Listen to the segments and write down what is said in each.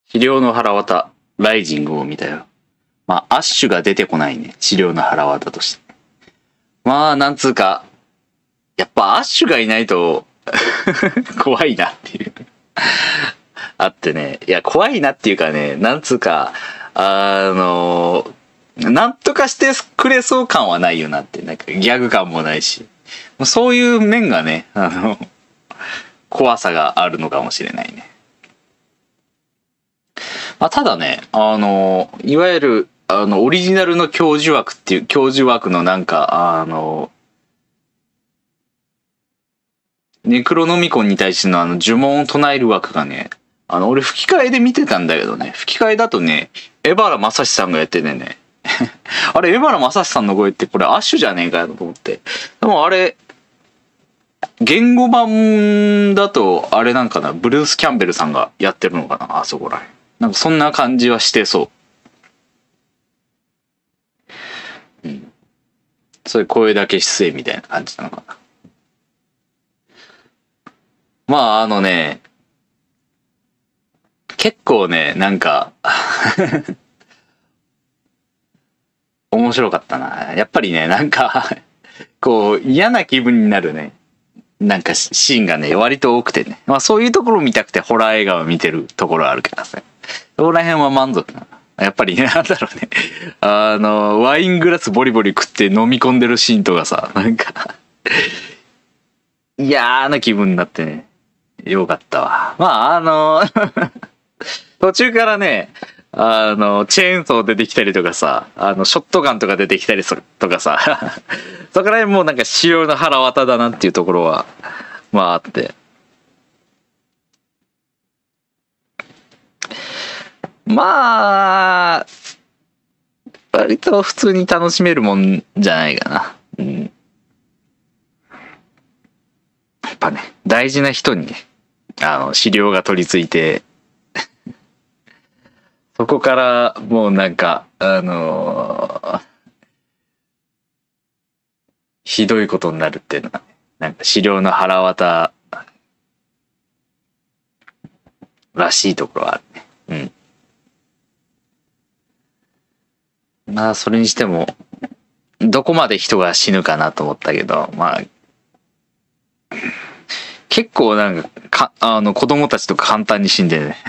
資料の腹渡、ライジングを見たよ。まあ、アッシュが出てこないね。資料の腹渡として。まあ、なんつうか、やっぱアッシュがいないと怖いなっていうあってね。いや、怖いなっていうかね、なんつうか、なんとかしてくれそう感はないよなって。なんかギャグ感もないし。そういう面がね、怖さがあるのかもしれないね。まあ、ただね、いわゆる、オリジナルの教授枠っていう、教授枠のなんか、ネクロノミコンに対しての呪文を唱える枠がね、俺吹き替えで見てたんだけどね、吹き替えだとね、江原正史さんがやっててね、あれ、江原正史さんの声ってこれアッシュじゃねえかよと思って。でもあれ、言語版だと、あれなんかな、ブルース・キャンベルさんがやってるのかな、あそこらへん。なんかそんな感じはしてそう。うん。そういう声だけ出演みたいな感じなのかな。まあ結構ね、なんか面白かったな。やっぱりね、なんかこう嫌な気分になるね。なんかシーンがね、割と多くてね。まあそういうところを見たくてホラー映画を見てるところはあるけどさ。そこら辺は満足な。やっぱりね、なんだろうね。ワイングラスボリボリ食って飲み込んでるシーンとかさ、なんか嫌な気分になってね。よかったわ。まあ途中からね、チェーンソー出てきたりとかさ、ショットガンとか出てきたりするとかさ、そこら辺もうなんか仕様の腹渡だなっていうところは、まああって。まあ、割と普通に楽しめるもんじゃないかな。うん。やっぱね、大事な人にね、資料が取り付いて、そこからもうなんか、ひどいことになるっていうのはね、なんか資料の腹渡らしいところはあるね。うん。まあ、それにしても、どこまで人が死ぬかなと思ったけど、まあ、結構なんか、子供たちとか簡単に死んでね。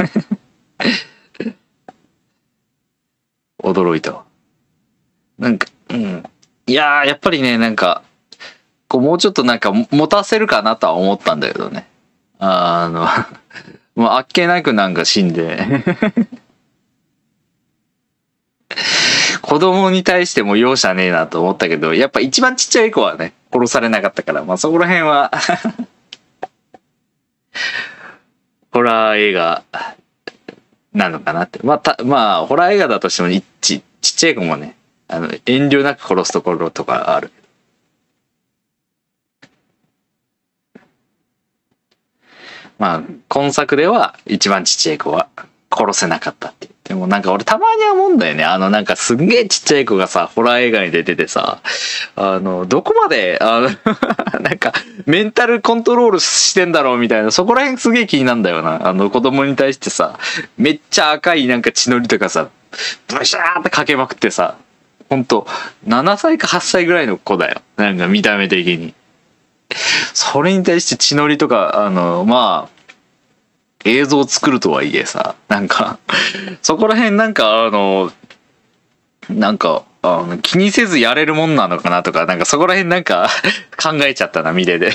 驚いたわ。なんか、うん。いやー、やっぱりね、なんか、こう、もうちょっとなんか、持たせるかなとは思ったんだけどね。もうあっけなくなんか死んで子供に対しても容赦ねえなと思ったけど、やっぱ一番ちっちゃい子はね、殺されなかったから、まあそこら辺はホラー映画なのかなって。まあ、ホラー映画だとしてもちっちゃい子もね、遠慮なく殺すところとかある。まあ、今作では一番ちっちゃい子は殺せなかったっていう。でもなんか俺たまに思うんだよね。なんかすんげえちっちゃい子がさ、ホラー映画に出ててさ、どこまで、なんか、メンタルコントロールしてんだろうみたいな、そこら辺すげえ気になんだよな。子供に対してさ、めっちゃ赤いなんか血のりとかさ、ブシャーってかけまくってさ、ほんと、7歳か8歳ぐらいの子だよ。なんか見た目的に。それに対して血のりとか、まあ、映像を作るとはいえさ、なんか、そこら辺なんか、なんか、気にせずやれるもんなのかなとか、なんかそこら辺なんか考えちゃったな、見てて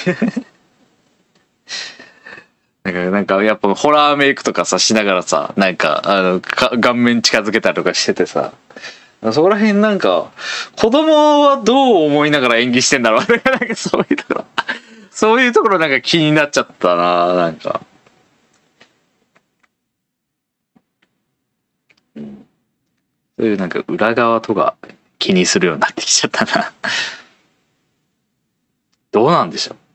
なんかやっぱホラーメイクとかさ、しながらさ、なんか、顔面近づけたりとかしててさ、そこら辺なんか、子供はどう思いながら演技してんだろうなんかそういうところ、そういうところなんか気になっちゃったな、なんか。そういうなんか裏側とか気にするようになってきちゃったなどうなんでしょう。